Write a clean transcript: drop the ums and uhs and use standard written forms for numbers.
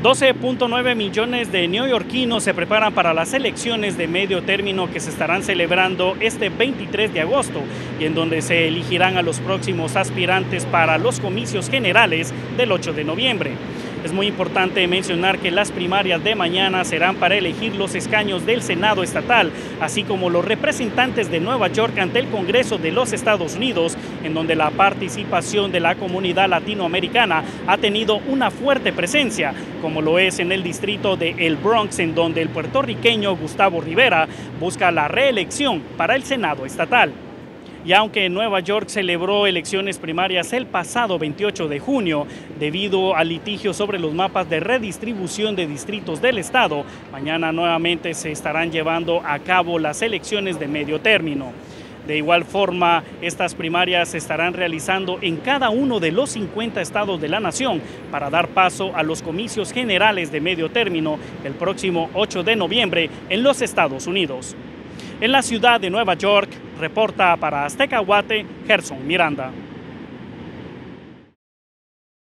12.9 millones de neoyorquinos se preparan para las elecciones de medio término que se estarán celebrando este 23 de agosto y en donde se elegirán a los próximos aspirantes para los comicios generales del 8 de noviembre. Es muy importante mencionar que las primarias de mañana serán para elegir los escaños del Senado estatal, así como los representantes de Nueva York ante el Congreso de los Estados Unidos, en donde la participación de la comunidad latinoamericana ha tenido una fuerte presencia, como lo es en el distrito de El Bronx, en donde el puertorriqueño Gustavo Rivera busca la reelección para el Senado estatal. Y aunque Nueva York celebró elecciones primarias el pasado 28 de junio, debido al litigio sobre los mapas de redistribución de distritos del estado, mañana nuevamente se estarán llevando a cabo las elecciones de medio término. De igual forma, estas primarias se estarán realizando en cada uno de los 50 estados de la nación para dar paso a los comicios generales de medio término el próximo 8 de noviembre en los Estados Unidos. En la ciudad de Nueva York, reporta para Azteca Guate, Gerson Miranda.